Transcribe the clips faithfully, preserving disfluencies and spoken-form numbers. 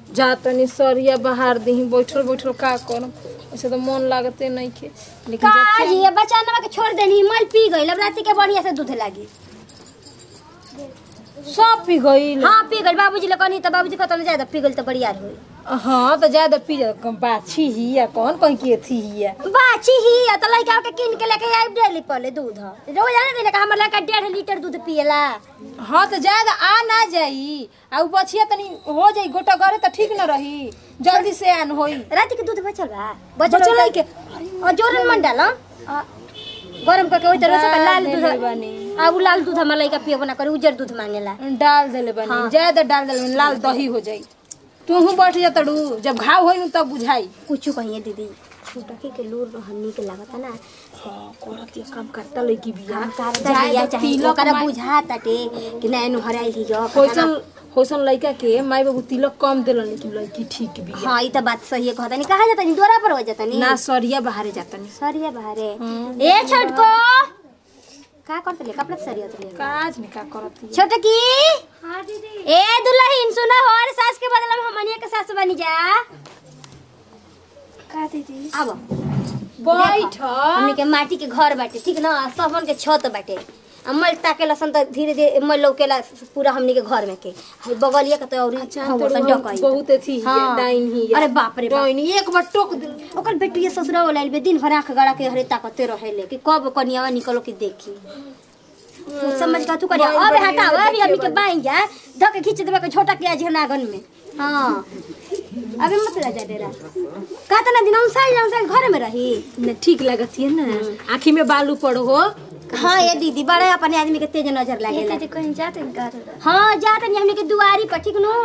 जा तनी सरिया बाहर देही बैठल बैठल का करम ऐसे तो मन लागते नहीं के लेकिन का जी ये बचाना के छोड़ देनी मल पी गई अब रात के बढ़िया से दूध लागी सब पी गई। हां पी गई बाबूजी ले कहनी त बाबूजी कहत ज्यादा पी गई त बढ़िया होई। हां तो ज्यादा पी बाछी ही या कौन कहीं की थी ही या बाछी ही या त लइका के किन के लेके आई डेली पले दूध रोज जाने देले का हमर लइका डेढ़ लीटर दूध पिएला। हां तो ज्यादा आ ना जाई आ बछिया तनी हो जाई गोटा करे त ठीक न रही जल्दी से आन होई। रात के दूध बचल बा बचल लई के और जोरन मन डाल गरम करके ओइ तरह से लाल दूध बनी अब लाल दूध हमर लइका पिए बना करे उजर दूध मांगेला डाल देले बनी हाँ। ज्यादा डाल देले लाल दही हो जाई तू बैठ जा तड़ू जब घाव होई तब बुझाई कुछ कहिए दीदी छोटा के लूर हन्नी के लागत ना हां करत ये काम करता लगी बिया जाया चाहिए ओकरा बुझा ताटे कि नैनो हराई ही जो होसन होसन लइका के माई बाबू तिलक कम देलन लेकिन लड़की ठीक बिया। हां ई त बात सही है कहता नहीं कहा जाता नहीं दोरा पर हो जाता नहीं ना सरिया बाहरे जाता नहीं सरिया बाहरे ए छोटको का करत ले कपड़ा सरिया तो ले काज नहीं का करत छोटा की हां दीदी ए दुल्हन सुना हो और सास के बदला में हमनिया के सास बनी जा का दीदी आबो बैठ हमनी के माटी के घर बाटे ठीक ना सबन के छत बाटे अमल ताके लसन त धीरे धीरे मल लौकेला पूरा हमनी के घर में के बगलिया के तो और होसन डकई बहुत थी डाइन ही अरे बाप रे डाइन एक बार टोक दे ओकर बेटिया ससुरा वाला बे दिन भर आंख गड़ा के हरे ताकते रहेले कि कब कनियावा निकलो के देखी समझ का तू करिया अब हटाओ अभी हमनी के बाई जा धके खींच देबे के छोटा के आज नागन में हां अबे मत ला जा डेरा का तना दिन साल साल घर में रही न ठीक लागत है ना आंखी में बालू पड़ो हो। हाँ ये दीदी बड़े अपने आदमी के तेज नजर लागेला दीदी कहीं जाते घर हां जाते नहीं हमने के दुआरी पर ठीक नो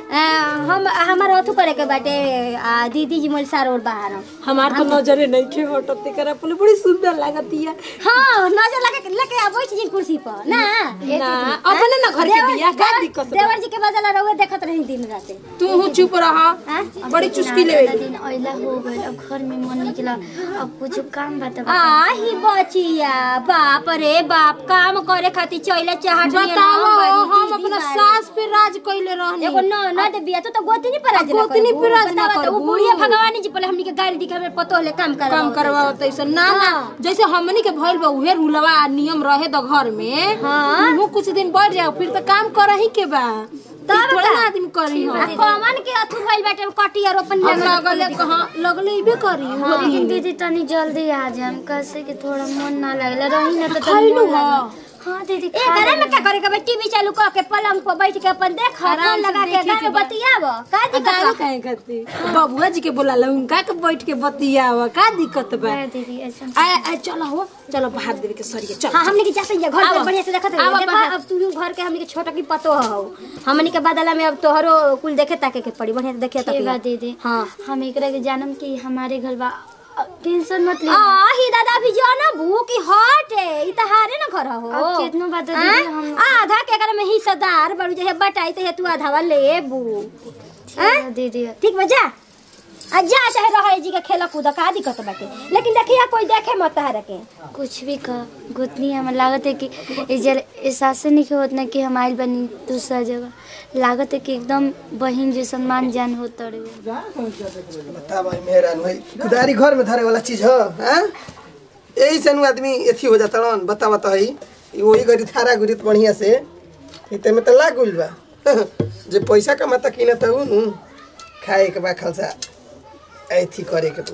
हम हमार अथु करे के बाटे आ दीदी जी मोल सार और बाहर हमार तो नजरे नहीं के हटत करा पले बड़ी सुंदर लागतिया। हां नजर लगे लेके आ बैठ जी कुर्सी पर ना ना अपने ना घर के बिया का दिक्कत देवर जी के बदला रहुए देखत रही दिन रात तू चुप रहा बड़ी चुस्की लेवे दिन ओइला हो गइल अब घर में मन निकला अब कुछ काम बता आ ही बचिया बाप रे बाप काम करे खातिर चइले चाहत नहीं बताओ हम अपना सास पे राज कइले रहनी एगो न न दे बिया तो गोतनी पर राज गोतनी पे राज ना कर वो बुढ़िया भगवानी जी पहले हमनी के गाड़ी दिखा में पतो ले काम करवा काम करवावत ऐसा ना ना जैसे हमनी के भइल बा उहे रुलवा नियम रहे द घर में हां वो कुछ दिन बढ़ जाओ फिर तो काम करही के बा तब थोड़ा आदमी करी हो कमन के अथु भइल बाटे कटी और अपन लगले कहां लगले इबे करी लेकिन दीदी तनी जल्दी आ जाए हम कैसे कि थोड़ा मन ना लगला रही ना तो खाइलू हां हां दीदी ए करे में क्या करे के टीवी चालू क के पलंग पर बैठ के अपन देख आराम लगा के गाना बतियाव का दिक्कत काहे करती बबुआ जी के बोला ल उनका के बैठ के बतियाव का दिक्कत बा दीदी ऐसा आ चलो हो चलो बाहर देवे के सरिया चल हां हमनी के जाते घर पर बढ़िया से देखत रही देखो अब तू घर के हमनी के छोटा की पतो हो हमनी के बदला में अब तोहरो कुल देखे ताके के पड़ी बढ़िया से देखे तक दीदी हां हम एकरा के जानम कि हमारे घर बा टेंशन मत ले आ ही दादा भी जाना भू की हट है ई त हारे न घर हो अब कितना बात दीदी हम आधा के करे में हिस्सेदार बड़ू जे बटाई त तू आधा वाला लेबू हां दीदी ठीक बजा अच्छा चाहे रहे जी के खेला कूदा का दिक्कत बाटे लेकिन देखिया कोई देखे मत हर के कुछ भी का गुतनी हमें लागत है कि इजर एहसास नहीं के होत ना कि हम आइल बनी दूसरा जगह लागत है कि एकदम बहन जे सम्मान जान होत रे बता भाई मेहरान भाई खुदारी घर में धरे वाला चीज हो हैं यही से नु आदमी एथी हो जाता न बता बता ही वही गरी थारा गुरी बढ़िया से इते में त लागुल बा जे पैसा कमाता किनत हूं नु खाए के बा खलसा ऐथी करे के तू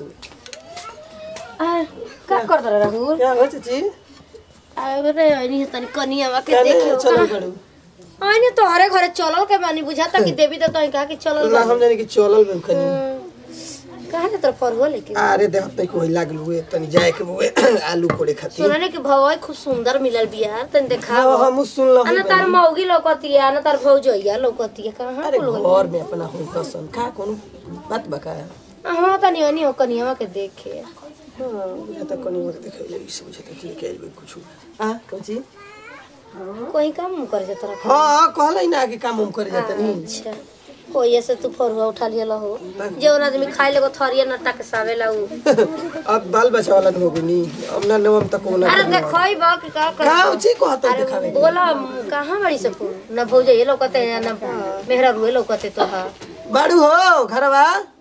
आ का कर दर रहू क्या हो चाची अरे नहीं तनी कनिया के देखियो चलो गड़ू आइने तो हरे घरे चलल के बानी बुझाता कि देवी तो कहीं कहा कि चलल ना हम जाने कि चलल में खनी कहां ने तर पर हो लेकिन अरे देह तई कोई लागल हुए तनी जाए के हुए आलू कोड़े खाती सुनने के भवई खूब सुंदर मिलल बिया तन देखाओ हम सुन ल अन तार मौगी लौकतिया न तार भौजइया लौकतिया कहां अरे घर में अपना हो पसंद का कोनो बात बका हां तनी अनि हो कनिया के देखे हां बुझा त कनी मत देखे ले इस बुझा त कि के कुछ आ कोची कोई काम कर जाता रहा हां कहलै ना कि काम हम कर जाता नहीं अच्छा कोई ऐसे तू फरुआ उठा लिया हो जेवन आदमी खाए लेगो थरिया नटा के सावेला उ अब बाल बच्चा वाला हो गनी अब ना नवम तक कोना अरे देखोई बा कि का कर का उची कहत देखावे बोला कहां बड़ी से ना भौजे ये लौकते ना मेहरा रुए लौकते तो हां बाड़ू हो घरवा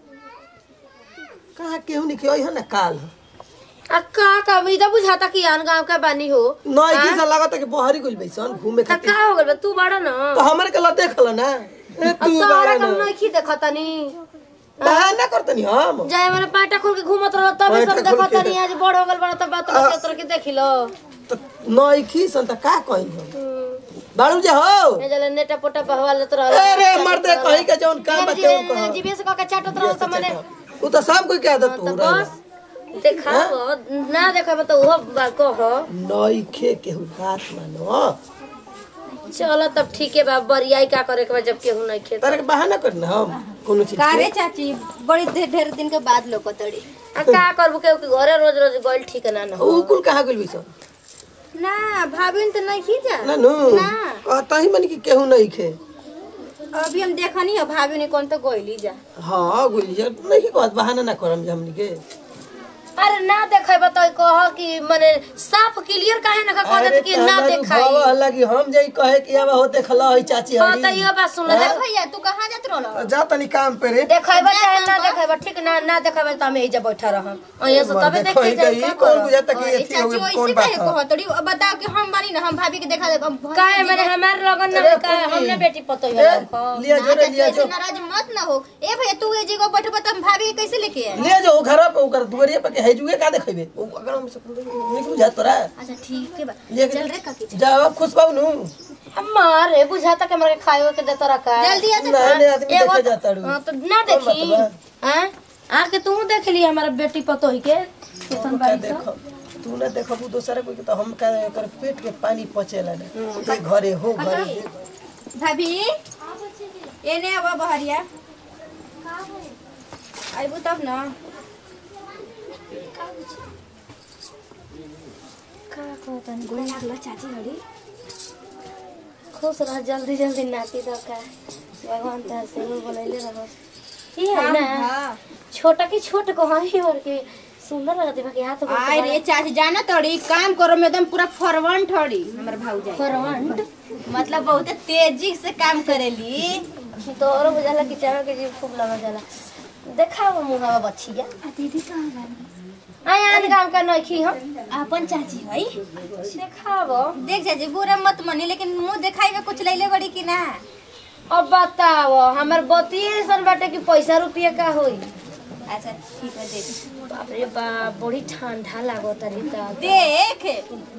कहाँ केहू नहीं खियो है ना काल आ का का इधर बुझाता कि आन गांव का बानी हो नहीं की सा लागत कि बहरी गइल बैसन घूमे का खातिर का हो गल तू बड़ा ना तो हमरे के ल देखल ना ए तू तोरा बाड़ा कम ना नहीं खी देखतानी बहाना करतनी हम जाए मैंने पाटा खोल के घूमत रह तब पाटा सब खोल के देखतानी आज बड़ हो गल बड़ा तब बात आ- तोरा के देखिलो तो नहीं की सन त का कहि हम बाड़ू जे हो ए जले नेटा पोटा बहवाल तो रह अरे मर्दे कहि के जौन काम बाटे उन कह जीबे से का चाटत रह त मने उ त सब कोई कह दत तो तू बस देखाओ ना देखाबे तो वो कह नहीं खे केहू बात मानो चलो तब ठीक है बा बरियाई का करे के बा जब केहू नहीं खेत तारे के बहाना करना हम कोनो चीज का के रे चाची बड़ी ढेर ढेर दिन के बाद लोकतड़ी आ का करबो के के घरे रोज रोज गइल ठीक ना ना उ कुल कहाँ गइल बैसन ना भाभी तो नहीं खी जा ना नु ना। कहता ही मन की केहू नहीं खे अभी हम देखनी है भाभी ने कौन तो गोइली जा हाँ गइल जा नहीं की कहत बहाना ना करम जे हमनी के अरे ना देखे बताई कह कि माने साफ क्लियर काहे ना कह दे कि ना देखाई लगी हम जाई कहे कि अब हो देखला है चाची हां हरी त यो बात सुन ले देख भैया तू कहाँ जात रहो जा तनी काम पे रे देखाइबा चाहे ना देखाइबा ठीक ना ना देखाइबा त हम एजा बैठा रहम अइया से तबे देख के जाई ई का कौन कर बुझाता कि एथी हो चाची कौन वैसे बात कहे कहतड़ी बताओ कि हम बानी ना हम भाभी के देखा दे काहे माने हमार लगन ना का हमने बेटी पतोई वाला लिया जो रे लिया जो नाराज मत ना हो ए भैया तू ए जगह बैठ बता हम भाभी के कैसे लेके आए ले जो घर पे ओकर दुवरिया पे के हेजुए का देखैबे अगर हम से नहीं बुझा तोरा अच्छा ठीक है बा ले चल रे काकी जा खुश पाऊ नु हमार रे बुझाता के हमरा के खाए के देता रखा जल्दी आ जा ना ने आदमी एगो देखे जाता रू हां तो ना देखी हैं आके तू देख ली हमारा बेटी पतोई के किसन बाड़ी से देखो तू ना देखबू दोसरा कोई के तो हम का कर पेट के पानी पचेला ना ते घरे हो घरे भाभी एने आवा बहरिया आइबू तब ना का कहतन गोल लागला चाची घड़ी खुश रह जल्दी जल्दी नाती दो का भगवान त से बोलैले रह ई है ना हां छोटा की छोट को ही और के सुंदर लगत बा के हाथ को आय रे चाची जाना तोड़ी काम करो में एकदम पूरा फरवन ठड़ी हमर भाऊजाई फरवंट मतलब बहुत तेजी से काम करेली तोरो बुझाला कि चारो के जीव खूब लगा जाला देखाओ मुहावा बच्चिया दीदी कहां बानी आय आन काम का नखी हम अपन चाची हई देखाओ देख चाची बुरा मत मानी लेकिन मुंह दिखाई में कुछ लैले बड़ी कि ना अब बताओ हमर बतिए सन बाटे कि पैसा रुपया का होई अच्छा ठीक है देख बाप रे बाप बड़ी ठंडा लागो तरीका देख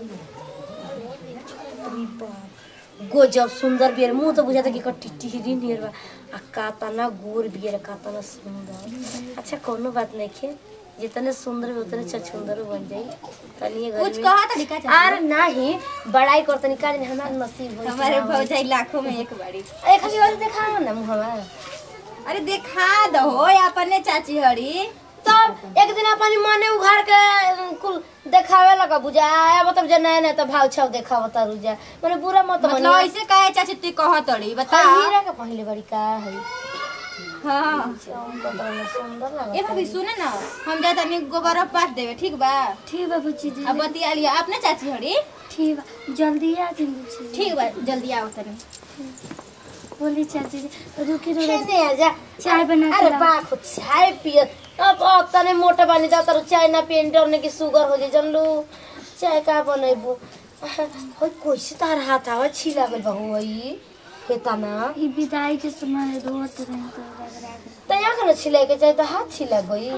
गजब सुंदर बियर मुंह तो बुझाता कि कट्टी टिहरी नियर बा आ कातना गोर बियर कातना सुंदर अच्छा कोनो बात नहीं खे जितने सुंदर हो उतने छछुंदर बन जाई तनी घर कुछ में कहा था लिखा आर नाही बड़ाई कर तनी का हमार नसीब होई हमारे भौजाई लाखों में एक बारी ए खाली और दिखाओ ना मुहवा अरे दिखा दो अपने चाची हड़ी तब एक दिन अपन मने उघार के कुल देखावे लगा बुझाया मतलब जे नया नया तो भाव छाव देखाव त रुजा माने बुरा मत मतलब ऐसे काहे चाची तू कह तड़ी बता हीरा के पहले बड़ी का है हां सुंदर लगा ए भाभी सुने ना हम जा तनी गोबर पास देवे ठीक बा ठीक बा बुच्ची जी अब बतिया लिया अपने चाची हड़ी ठीक बा जल्दी आ जी बुच्ची ठीक बा जल्दी आओ तनी बोली चाची जी रुकी रुकी खेने आजा चाय बना के अरे लाओ। बा खुद चाय पिय अब अब तने मोटा बानी जा तर चाय ना पियन डरने की शुगर हो जे जनलू चाय का बनैबो होय कैसे तार हाथ आवा छिला गल बहु हई हेता ना ई विदाई के समय रोत रहे तो रगड़ा त यहाँ के छिले के चाहे त हाथ छिला गई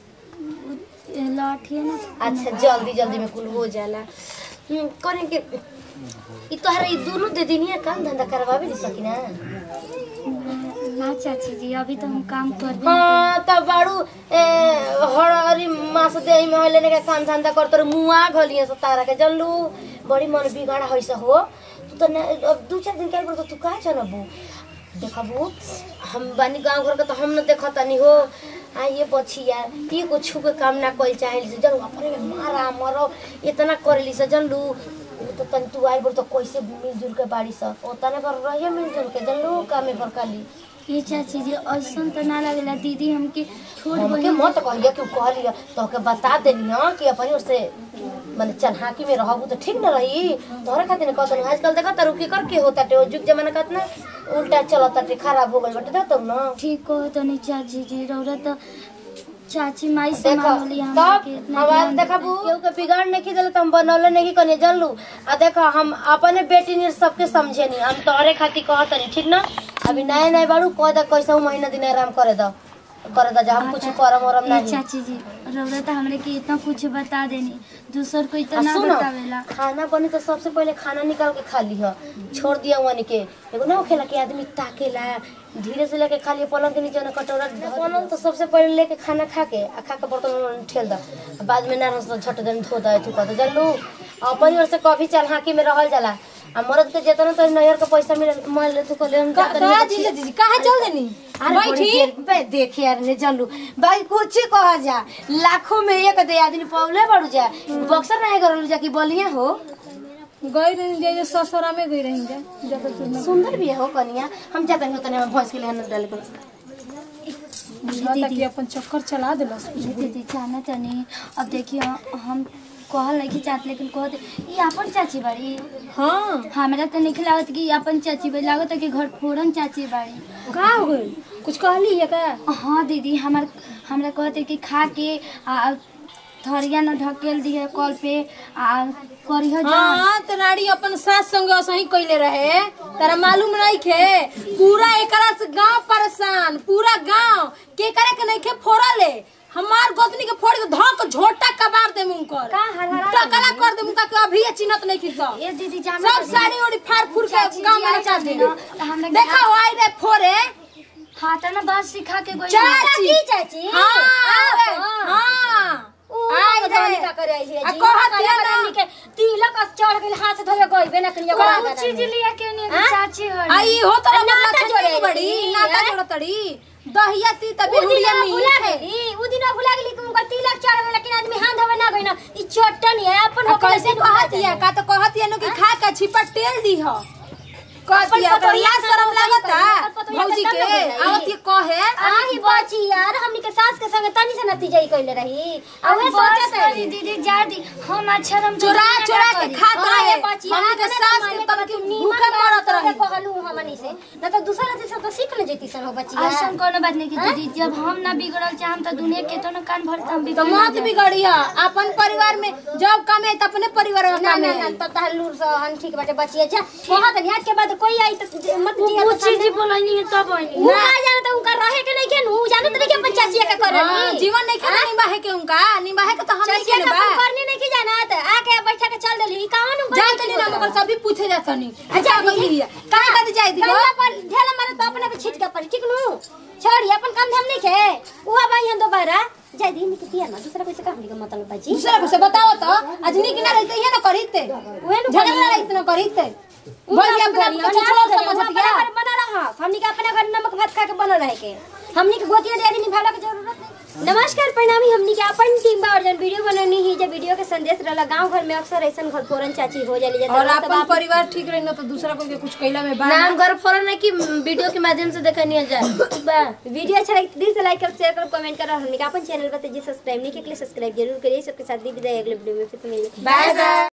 लाठी ना अच्छा जल्दी जल्दी में कुल हो जाला हम्म, करे के ई तोहरा ई दोनों दे दिनिया काम धंधा करवावे नहीं सकी ना ना चाची जी अभी तो हम काम कर दे हाँ तब बाड़ू हरी मास दे में होले ने के काम धंधा कर तोर मुआ घलिए से तारा के जल्लू बड़ी मन बिगाड़ा होइसा हो तू तो न- अब दू चार दिन के तो तू का जानबू देखबू हम बानी गांव घर के तो हम न देखता नहीं हो आ ये बछिया ई को छू के काम ना कइल चाहेली से जल अपने में मारा मरो इतना करेली से जल्लू तो तन तू आई बोल तो कैसे मिलजुल के बाड़ी सा ओतने कर रही मिलजुल के जल्लू कामे घर काली ये चाची जी ऐसा तो ना लगेला दीदी हमके छोड़ हमके मत कहिया कि कहलिया तो के बता देनी ना कि अपनी उससे माने चन्हाकी में रहबू तो ठीक न रही तोहरे खातिर न कहत आजकल देखा त रुकी कर के होता टे जुग जमाना कहत ना उल्टा चलत ताटे खराब हो गल बटे दे तब ना ठीक हो तो नहीं चाची जी रौरा तो चाची माई से देखो मांगली हम तब के इतना हमार ज्ञान देखा देते। केहू के बिगाड़ नहीं की दिल तो हम बनौले नहीं कने जानलू आ देखो हम अपने बेटी ने सबके समझे नहीं हम तोहरे खातिर कहत नहीं ठीक ना अभी नए नए बाड़ू कह दे कैसे महीना दिन आराम करे दो करे दो हम कुछ करम वरम ए, नहीं चाची जी रौरा तो हमरे के इतना कुछ बता देनी दूसर को आ इतना सुनो, बतावेला खाना बने तो सबसे पहले खाना निकाल के खा लिह छोड़ दिया वनी के एगो ना खेला के आदमी ताकेला धीरे से लेके खा लिया पलंग के नीचे ना कटोरा बनल तो सबसे पहले लेके खाना खा के आ खा के बर्तन ठेल द बाद में ना रस झट देन धो द तू कर जानलू अपन ओर से कभी चल हाकी में रहल जाला आ मरद के जेतना तो नहर के पैसा मिले मोल ले तू को ले का जीजा जी कहां चल देनी बैठी बे देखे यार ने जानलू भाई कुछ कह जा लाखों में एक दे आदमी पौले बढ़ जा बक्सर नहीं करलू जा की बोलिए हो गई रही जे ससुरा में गई रही जा जब सुन सुंदर भी है हो कनिया हम जाते हैं तने हम भैंस के लिए डाल कर दीदी अपन चक्कर चला देलस दीदी जाना तनी अब देखिए हम कहल नहीं कि चाहत लेकिन कहते ये अपन चाची बाड़ी हां हमरा तो नहीं लागत कि अपन चाची बाड़ी लागत कि घर फोरन चाची बाड़ी का हो गई कुछ कहली है का हाँ दीदी हमार हमरा कहते कि खा के आ थरिया न ढकेल दिए कल पे आ करियो जा हां त राड़ी अपन सास संग असही कइले रहे तारा मालूम नहीं खे पूरा एकरा से गांव परेशान पूरा गांव के करे के नहीं खे फोड़ले हमार गोतनी के फोड़ के धक झोटा कबार दे मुंकर का हरहरा टकला कर दे मुंका के अभी चिन्हत नहीं खिस ए दीदी जान सब साड़ी ओड़ी फाड़ फूड़ के गांव में नचा दे हमरा देखा आई रे फोड़े हाथ ना बात सिखा के गई चाची चाची हां हां आई रे का करे आई है आ कहत दिया ना के तिलक चढ़ गेल हाथ धोवे गइबे ना कनिया कौन चीज लिया के नहीं चाची हर आई हो तो नाता जोड़े बड़ी नाता जोड़तड़ी दहिया ती तबे उ दिन हुड़िया भुला में गेली उ दिन भुला गेली कि उनका तिलक चढ़ गेल लेकिन आदमी हाथ धोवे ना गइना ई चट्टन है अपन हो कैसे कहतिया का तो कहतिया न कि खा के छिपा तेल दी हो कहतिया तो लाज शरम लागता भौजी के आवत ये कहे आही बची यार हमनी के सास के संग तनी से नतीजा ही कइले रही आ वे सोचत है दीदी जा दी हम अच्छा हम चोरा चोरा के खात रहे बची हमनी के सास के तब के भूखे मरत रहे कहलू हमनी से न तो दूसरा से सब तो सीख ले जैती सन हो बची ऐसा कोनो बात नहीं की दीदी जब हम ना बिगड़ल चाहे हम तो दुनिया के तो न कान भरता हम तो बिगड़ मत बिगड़िया अपन परिवार में जब कमे त अपने परिवार में ना कमे ना ना तो तहलूर से हम ठीक बाटे बची अच्छा बहुत न्याज के बाद कोई आई तो मत जिया वो चीज बोलनी है तब आनी उ आ जाना तो उनका रहे के नहीं के नु जानत नहीं के अपन चाचिया का हाँ, करनी जीवन नहीं के निभाए के उनका निभाए के तो हम नहीं चाचिया के का बा अपन करने नहीं की जानत आके बैठा के चल देली कहां नु जाए तनी ना मगर सभी पूछे जात नहीं अच्छा गई है काहे कर जाए दी कल्ला पर ढेला मारे तो अपने पे छिट के पर ठीक नु छोड़ी अपन काम धाम नहीं के उ अब आई हम दोबारा जाय दी मिट पिया ना दूसरा कोई से काम नहीं मतलब बाजी दूसरा को से बताओ तो अजनी की ना रहते ये ना करीते वे नु झगड़ा रहते ना करीते बोल अपना छोटा समझत गया बना रहा हमनी के अपने घर नमक भात खा के बना रहे के हमनी के गोतिया देरी निभाला के जरूरत नहीं नमस्कार प्रणामी हमनी के अपन टीम बा और जन वीडियो बनानी ही जब वीडियो के संदेश रहला गांव घर में अक्सर ऐसन घर फोरन चाची हो जाली जाता और अपन परिवार ठीक रही ना तो दूसरा को कुछ कैला में बात नाम घर फोरन है कि वीडियो के माध्यम से देखनी जाए बा वीडियो अच्छा लगे दिल से लाइक कर शेयर कर कमेंट कर और हमनी के अपन चैनल पर जे सब्सक्राइब नहीं किए सब्सक्राइब जरूर करिए सबके साथ भी विदाई अगले वीडियो में फिर मिलेंगे बाय बाय।